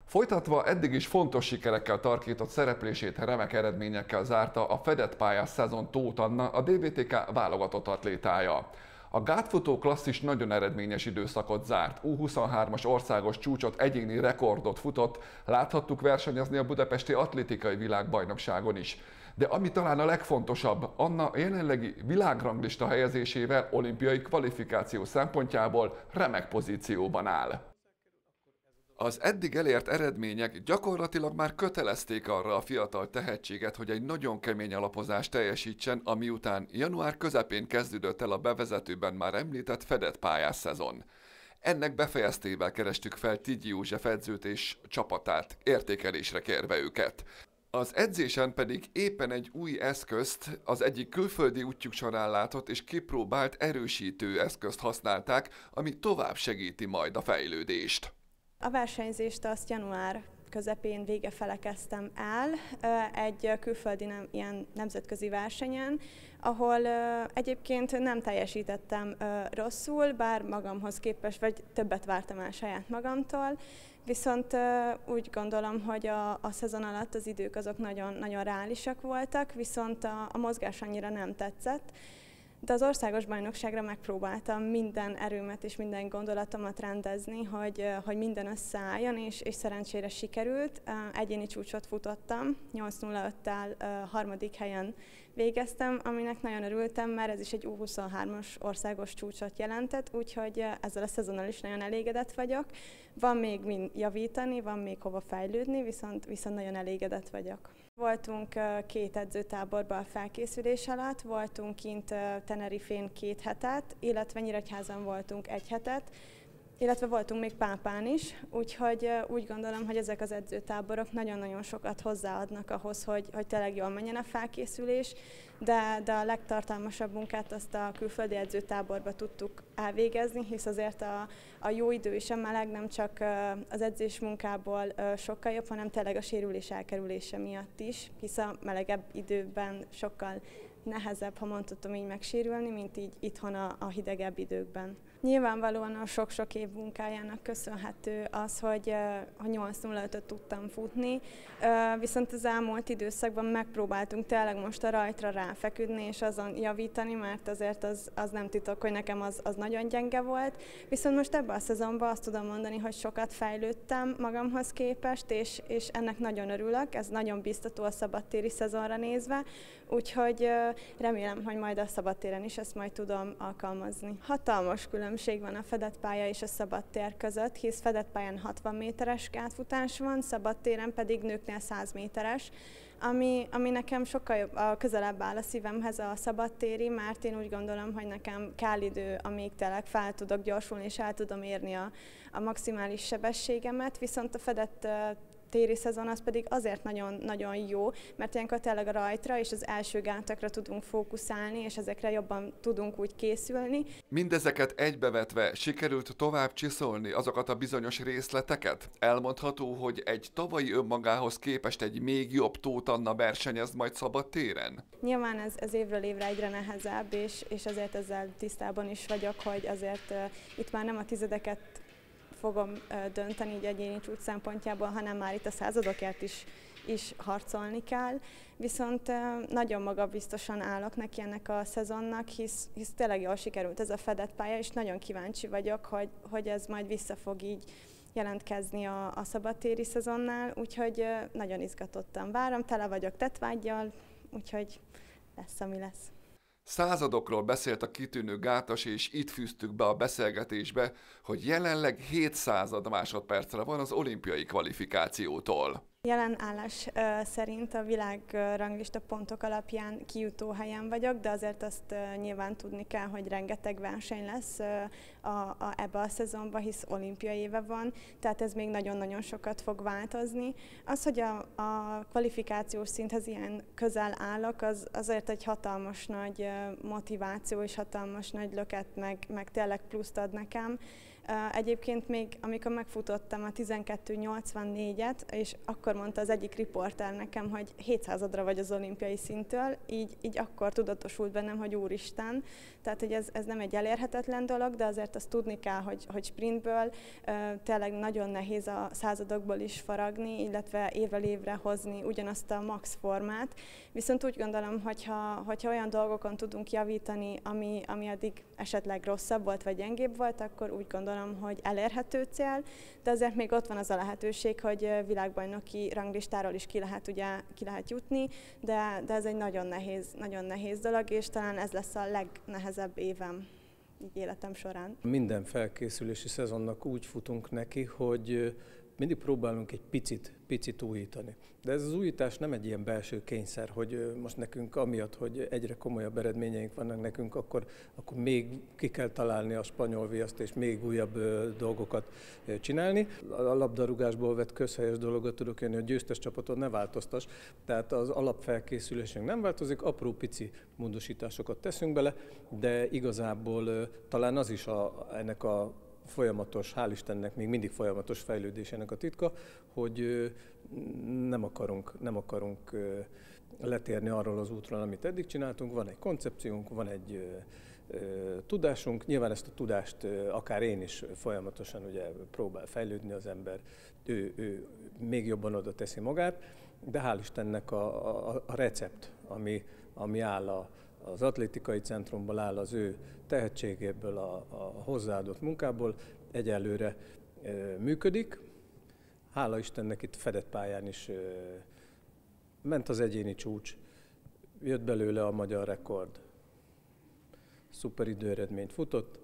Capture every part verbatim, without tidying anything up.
Folytatva eddig is fontos sikerekkel tarkított szereplését remek eredményekkel zárta a fedett pályás szezon Tóth Anna, a dé vé té ká válogatott atlétája. A gátfutó klasszis nagyon eredményes időszakot zárt, U huszonhármas országos csúcsot, egyéni rekordot futott, láthattuk versenyezni a budapesti atlétikai világbajnokságon is. De ami talán a legfontosabb, Anna jelenlegi világranglista helyezésével olimpiai kvalifikáció szempontjából remek pozícióban áll. Az eddig elért eredmények gyakorlatilag már kötelezték arra a fiatal tehetséget, hogy egy nagyon kemény alapozást teljesítsen, ami után január közepén kezdődött el a bevezetőben már említett fedett pályás szezon. Ennek befejeztével kerestük fel Tigyi József edzőt és csapatát, értékelésre kérve őket. Az edzésen pedig éppen egy új eszközt, az egyik külföldi útjuk során látott és kipróbált erősítő eszközt használták, ami tovább segíti majd a fejlődést. A versenyzést azt január közepén vége fele kezdtem el egy külföldi nem, ilyen nemzetközi versenyen, ahol egyébként nem teljesítettem rosszul, bár magamhoz képest, vagy többet vártam el saját magamtól, viszont úgy gondolom, hogy a, a szezon alatt az idők azok nagyon, nagyon reálisak voltak, viszont a, a mozgás annyira nem tetszett. De az országos bajnokságra megpróbáltam minden erőmet és minden gondolatomat rendezni, hogy, hogy minden összeálljon, és, és szerencsére sikerült. Egyéni csúcsot futottam, nyolc nulla öttel harmadik helyen végeztem, aminek nagyon örültem, mert ez is egy U huszonhármas országos csúcsot jelentett, úgyhogy ezzel a szezonnal is nagyon elégedett vagyok. Van még mind javítani, van még hova fejlődni, viszont, viszont nagyon elégedett vagyok. Voltunk két edzőtáborban a felkészülés alatt, voltunk kint Tenerifén két hetet, illetve Nyíregyházan voltunk egy hetet, illetve voltunk még Pápán is, úgyhogy úgy gondolom, hogy ezek az edzőtáborok nagyon-nagyon sokat hozzáadnak ahhoz, hogy, hogy tényleg jól menjen a felkészülés, de, de a legtartalmasabb munkát azt a külföldi edzőtáborba tudtuk elvégezni, hisz azért a, a jó idő és a meleg nem csak az edzés munkából sokkal jobb, hanem tényleg a sérülés elkerülése miatt is, hisz a melegebb időben sokkal nehezebb, ha mondhatom így, megsérülni, mint így itthon a, a hidegebb időkben. Nyilvánvalóan a sok-sok év munkájának köszönhető az, hogy, hogy nyolc nulla ötöt tudtam futni, viszont az elmúlt időszakban megpróbáltunk tényleg most a rajtra ráfeküdni és azon javítani, mert azért az, az nem titok, hogy nekem az, az nagyon gyenge volt. Viszont most ebben a szezonban azt tudom mondani, hogy sokat fejlődtem magamhoz képest, és, és ennek nagyon örülök, ez nagyon biztató a szabadtéri szezonra nézve, úgyhogy remélem, hogy majd a szabadtéren is ezt majd tudom alkalmazni. Hatalmas különbség van a fedett pálya és a szabadtér között, hisz fedett pályán hatvan méteres gátfutás van, szabadtéren pedig nőknél száz méteres, ami, ami nekem sokkal jobb, a közelebb áll a szívemhez a szabadtéri, mert én úgy gondolom, hogy nekem kell idő, amíg tényleg fel tudok gyorsulni és el tudom érni a, a maximális sebességemet, viszont a fedett téri szezon az pedig azért nagyon-nagyon jó, mert ilyenkor tényleg a rajtra és az első gátakra tudunk fókuszálni, és ezekre jobban tudunk úgy készülni. Mindezeket egybevetve sikerült tovább csiszolni azokat a bizonyos részleteket? Elmondható, hogy egy tavalyi önmagához képest egy még jobb Tóth Anna versenyez majd szabadtéren? Nyilván ez, ez évről évre egyre nehezebb, és, és azért ezzel tisztában is vagyok, hogy azért uh, itt már nem a tizedeket fogom dönteni így egyéni csúcs szempontjából, hanem már itt a századokért is, is harcolni kell. Viszont nagyon magabiztosan állok neki ennek a szezonnak, hisz, hisz tényleg jól sikerült ez a fedett pálya, és nagyon kíváncsi vagyok, hogy, hogy ez majd vissza fog így jelentkezni a, a szabadtéri szezonnál, úgyhogy nagyon izgatottan várom, tele vagyok tettvággyal, úgyhogy lesz, ami lesz. Századokról beszélt a kitűnő gátas, és itt fűztük be a beszélgetésbe, hogy jelenleg hétszázad másodpercre van az olimpiai kvalifikációtól. Jelen állás szerint a világranglista pontok alapján kijutó helyen vagyok, de azért azt nyilván tudni kell, hogy rengeteg verseny lesz a, a, ebbe a szezonban, hisz olimpiai éve van, tehát ez még nagyon-nagyon sokat fog változni. Az, hogy a, a kvalifikációs szinthez ilyen közel állok, az azért egy hatalmas nagy motiváció és hatalmas nagy löket, meg, meg tényleg pluszt ad nekem. Egyébként még amikor megfutottam a tizenkettő nyolcvannégyet, és akkor mondta az egyik riporter nekem, hogy hétszázadra vagy az olimpiai szinttől, így, így akkor tudatosult bennem, hogy úristen, tehát hogy ez, ez nem egy elérhetetlen dolog, de azért azt tudni kell, hogy, hogy sprintből tényleg nagyon nehéz a századokból is faragni, illetve évről évre hozni ugyanazt a max formát. Viszont úgy gondolom, hogyha, hogyha olyan dolgokon tudunk javítani, ami, ami addig esetleg rosszabb volt, vagy gyengébb volt, akkor úgy gondolom, hogy elérhető cél, de azért még ott van az a lehetőség, hogy világbajnoki ranglistáról is ki lehet, ugye, ki lehet jutni, de, de ez egy nagyon nehéz, nagyon nehéz dolog, és talán ez lesz a legnehezebb évem így életem során. Minden felkészülési szezonnak úgy futunk neki, hogy mindig próbálunk egy picit, picit újítani. De ez az újítás nem egy ilyen belső kényszer, hogy most nekünk amiatt, hogy egyre komolyabb eredményeink vannak nekünk, akkor, akkor még ki kell találni a spanyol viaszt, és még újabb dolgokat csinálni. A labdarúgásból vett közhelyes dologot tudok jönni, hogy győztes csapaton ne változtass. Tehát az alapfelkészülésünk nem változik, apró pici módosításokat teszünk bele, de igazából talán az is a, ennek a folyamatos, hál' Istennek még mindig folyamatos fejlődésének a titka, hogy nem akarunk, nem akarunk letérni arról az útról, amit eddig csináltunk. Van egy koncepciónk, van egy tudásunk, nyilván ezt a tudást akár én is folyamatosan ugye próbál fejlődni az ember, ő, ő még jobban oda teszi magát, de hál' Istennek a, a, a recept, ami, ami áll a az atlétikai centrumból áll az ő tehetségéből, a, a hozzáadott munkából, egyelőre e, működik. Hála Istennek itt fedett pályán is e, ment az egyéni csúcs, jött belőle a magyar rekord, szuper időeredményt futott,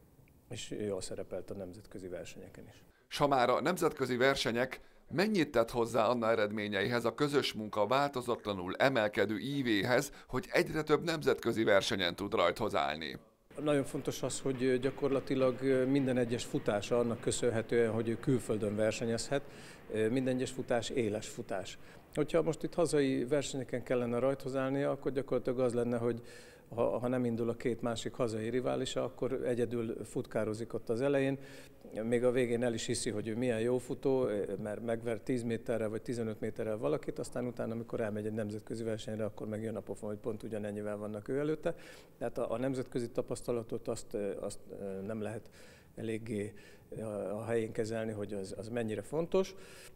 és jól szerepelt a nemzetközi versenyeken is. S ha már a nemzetközi versenyek, mennyit tett hozzá Anna eredményeihez a közös munka változatlanul emelkedő ívéhez, hogy egyre több nemzetközi versenyen tud rajthoz állni? Nagyon fontos az, hogy gyakorlatilag minden egyes futása annak köszönhetően, hogy ő külföldön versenyezhet, minden egyes futás éles futás. Hogyha most itt hazai versenyeken kellene rajthoz állnia, akkor gyakorlatilag az lenne, hogy ha, ha nem indul a két másik hazai riválisa, akkor egyedül futkározik ott az elején. Még a végén el is hiszi, hogy ő milyen jó futó, mert megver tíz méterrel vagy tizenöt méterrel valakit, aztán utána, amikor elmegy egy nemzetközi versenyre, akkor megjön a pofon, hogy pont ugyanennyivel vannak ő előtte. Tehát a, a nemzetközi tapasztalatot azt, azt nem lehet eléggé a helyén kezelni, hogy az, az mennyire fontos.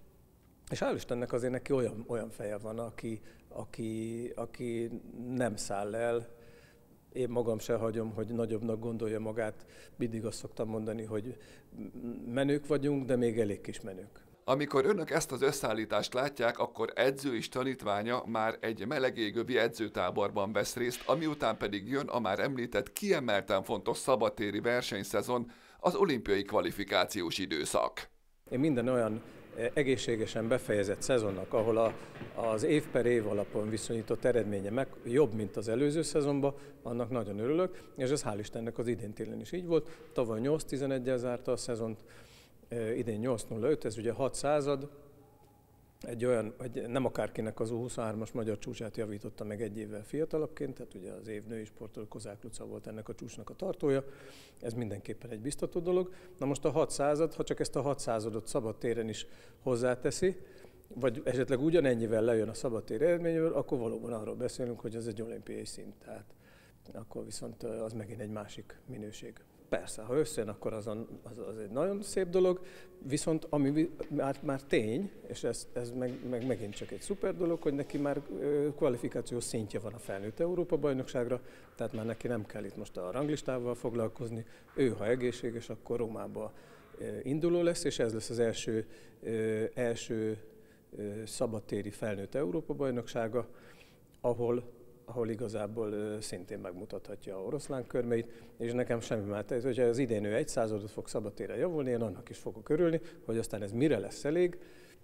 És hál' Istennek azért neki olyan, olyan feje van, aki, aki, aki nem száll el. Én magam se hagyom, hogy nagyobbnak gondolja magát. Mindig azt szoktam mondani, hogy menők vagyunk, de még elég kis menők. Amikor önök ezt az összeállítást látják, akkor edző és tanítványa már egy melegégövi edzőtáborban vesz részt, ami után pedig jön a már említett kiemelten fontos szabadtéri versenyszezon, az olimpiai kvalifikációs időszak. Én minden olyan egészségesen befejezett szezonnak, ahol a, az év per év alapon viszonyított eredménye meg jobb, mint az előző szezonban, annak nagyon örülök, és ez hál' Istennek az idén télen is így volt. Tavaly nyolc tizeneggyel zárta a szezont, idén nyolc nulla öt, ez ugye hat század, egy olyan, hogy nem akárkinek az U huszonhármas magyar csúcsát javította meg egy évvel fiatalabbként, tehát ugye az év női sportoló Kozák Luca volt ennek a csúcsnak a tartója, ez mindenképpen egy biztató dolog. Na most a hat század, ha csak ezt a hat századot szabadtéren is hozzáteszi, vagy esetleg ugyanennyivel lejön a szabadtéri eredményből, akkor valóban arról beszélünk, hogy ez egy olimpiai szint, tehát akkor viszont az megint egy másik minőség. Persze, ha összejön, akkor az, az, az egy nagyon szép dolog, viszont ami már, már tény, és ez, ez meg, meg megint csak egy szuper dolog, hogy neki már kvalifikációs szintje van a felnőtt Európa-bajnokságra, tehát már neki nem kell itt most a ranglistával foglalkozni, ő ha egészséges, akkor Rómába induló lesz, és ez lesz az első, első szabadtéri felnőtt Európa-bajnoksága, ahol ahol igazából szintén megmutathatja a oroszlán körmeit, és nekem semmi már tehet, hogyha az idén ő egy századot fog szabadtéren javulni, én annak is fogok örülni, hogy aztán ez mire lesz elég,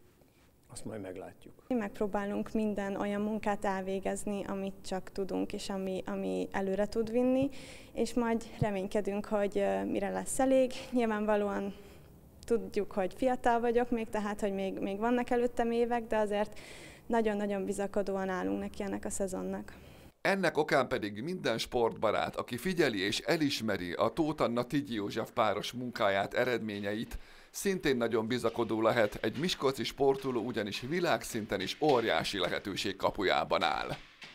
azt majd meglátjuk. Megpróbálunk minden olyan munkát elvégezni, amit csak tudunk, és ami, ami előre tud vinni, és majd reménykedünk, hogy mire lesz elég. Nyilvánvalóan tudjuk, hogy fiatal vagyok még, tehát hogy még, még vannak előttem évek, de azért nagyon-nagyon bizakodóan állunk neki ennek a szezonnak. Ennek okán pedig minden sportbarát, aki figyeli és elismeri a Tóth Anna-Tigyi József páros munkáját, eredményeit, szintén nagyon bizakodó lehet, egy miskolci sportoló ugyanis világszinten is óriási lehetőség kapujában áll.